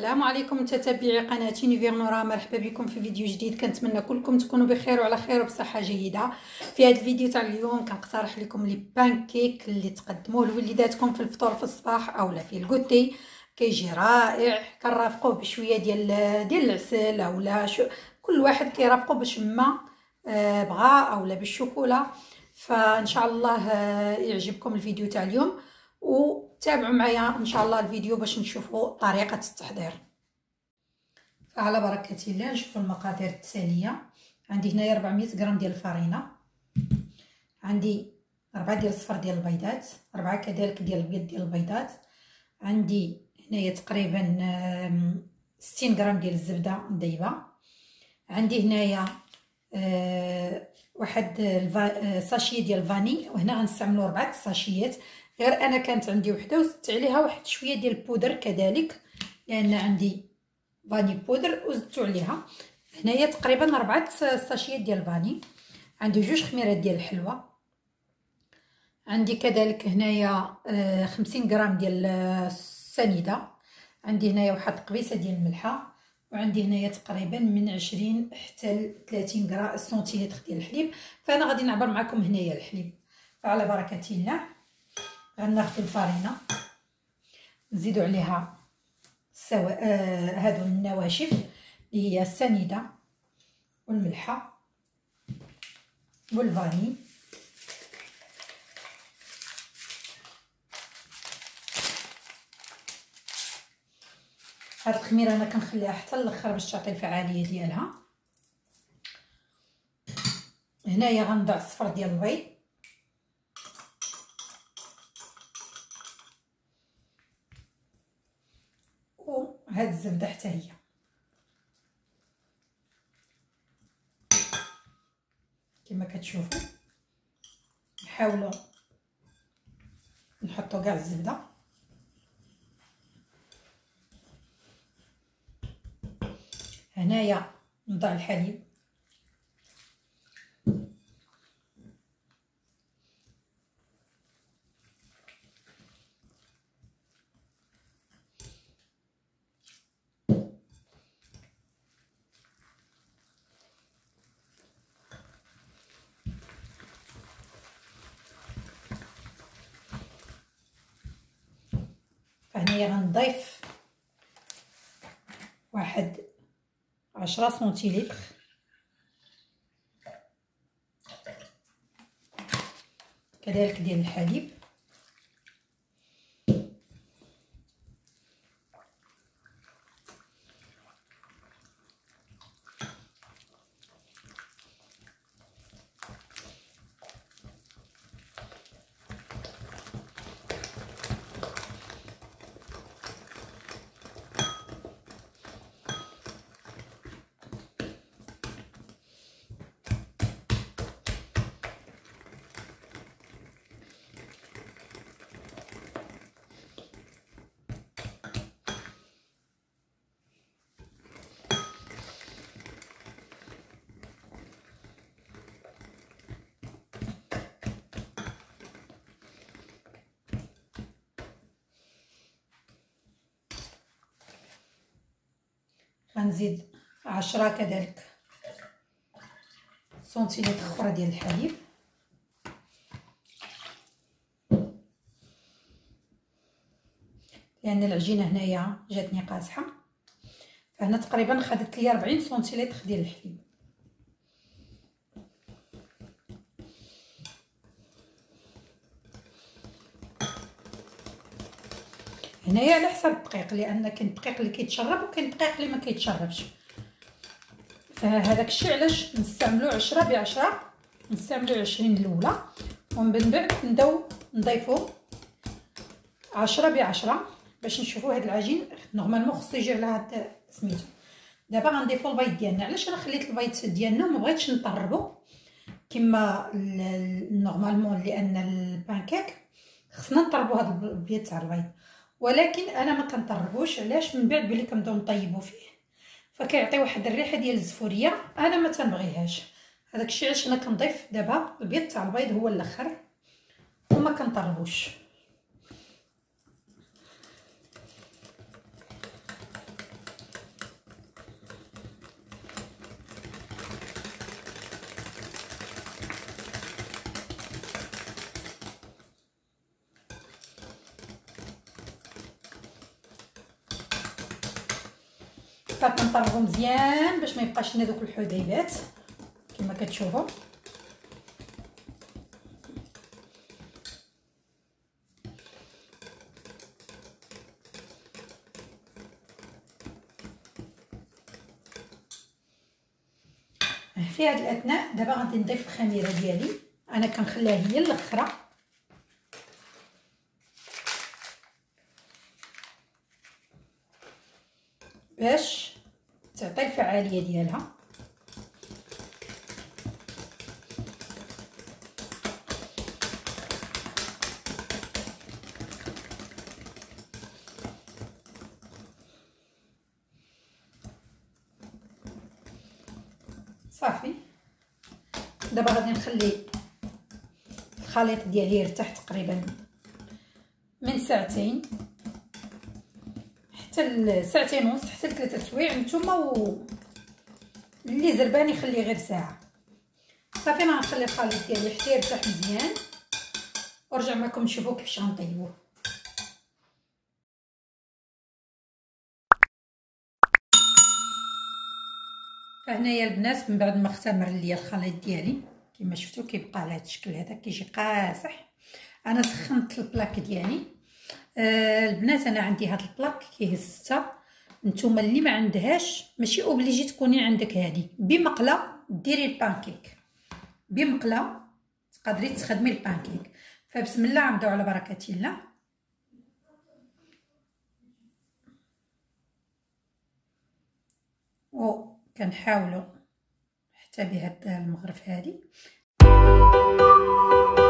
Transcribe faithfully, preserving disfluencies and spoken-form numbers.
السلام عليكم متتبعي قناه نيفير نورا، مرحبا بكم في فيديو جديد. كنتمنى كلكم تكونوا بخير وعلى خير وبصحه جيده. في هذا الفيديو تاع اليوم كنقترح لكم لي بانكيك اللي تقدموه لوليداتكم في الفطور في الصباح اولا في الكوتي. كيجي رائع، كنرافقوه بشويه ديال ديال العسل اولا شو كل واحد كيرافقو باش ما آه بغا اولا بالشوكولا. فان شاء الله آه يعجبكم الفيديو تاع اليوم وتابعوا معايا ان شاء الله الفيديو باش نشوفوا طريقه التحضير. فعلى بركه الله نشوفوا المقادير التاليه. عندي هنايا أربعمية غرام ديال الفرينه، عندي أربعة ديال الصفر ديال البيضات، أربعة كذلك ديال البيض ديال البيضات، عندي هنايا تقريبا ستين غرام ديال الزبده مذيبه، عندي هنايا أه واحد ساشيه ديال الفاني، وهنا غنستعملوا اربعه ساشيات، غير انا كانت عندي وحده وزدت عليها واحد شويه ديال البودر كذلك لان عندي فاني بودر وزدت عليها. هنايا تقريبا اربعه ساشيات ديال الفاني، عندي جوج خميرات ديال الحلوى، عندي كذلك هنايا خمسين غرام ديال السنيده، عندي هنايا واحد قبيصه ديال الملحه، وعندي هنايا تقريبا من عشرين حتى ل ثلاثين غرام سنتيلتر ديال الحليب. فانا غادي نعبر معكم هنايا الحليب. فعلى بركه الله غناخذ الفرينه نزيدو عليها سوا آه هادو النواشف اللي هي السنيده والملحه والفاني، هاد الخميره انا كنخليها حتى الاخر باش تعطي الفعاليه ديالها. هنايا غنضع الصفر ديال البيض، وهاد الزبده حتى هي، كما كتشوفوا نحاولوا نحطوا كاع الزبده. هنايا نضع الحليب، فهنايا غنضيف واحد عشرة سنتيلتر كذلك ديال الحليب، غنزيد عشرة كذلك سنتيلتر اخرى ديال الحليب، لان العجينه هنايا جاتني قاصحه، فهنا تقريبا خدت لي أربعين سنتيلتر ديال الحليب. هنايا على حسب الدقيق، لان كاين الدقيق اللي كيتشرب وكاين الدقيق اللي ما كيتشربش، فهذاك الشيء علاش نستعملو عشرة بعشرة، نستعملو عشرين الاولى ومن بعد نبداو نضيفو عشرة بعشرة باش نشوفوا هاد العجين نورمالمون خصو يجي على هاد سميتو. دابا غنضيفو البيض ديالنا. علاش انا خليت البيض ديالنا وما بغيتش نطربو كما نورمالمون، لان البانكيك خصنا نطربو هاد البيض تاع البيض، ولكن انا ما كنطربوش. علاش؟ من بعد بلي كنبداو نطيبو فيه فكيعطي واحد الريحه ديال الزفوريه انا ما تنبغيهاش. هذاك الشيء علاش انا كنضيف دابا البيض تاع البيض هو الاخر وما كنطربوش. صافي كنطربو مزيان باش ما يبقاش لنا دوك الحبيبات كما كتشوفوا. في هذه الاثناء دابا غادي نضيف الخميره ديالي، انا كنخليها هي الاخرى باش تعطي الفعاليه ديالها. صافي دابا غادي نخلي الخليط ديالي يرتاح تقريبا من ساعتين حتى ساعتين ونص حتى لثلاثه سوايع، نتوما و اللي زربان يخليه غير ساعه. صافي انا غنخلي الخليط ديالي حتى يرتاح مزيان ونرجع معكم نشوفوا كيفاش غنطيبوه. فهنايا البنات من بعد ما اختمر ليا الخليط ديالي كما شفتوا كيبقى على هذا الشكل هذا كيجي قاصح. انا سخنت البلاك ديالي. آه البنات انا عندي هذا البلاك كيهز ستة، نتوما اللي ما عندهاش ماشي اوبليجي تكوني عندك هذه، بمقله ديري البانكيك، بمقله تقدري تخدمي البانكيك. فبسم الله نبداو على بركه الله. و كنحاولوا حتى بهذا المغرف هذه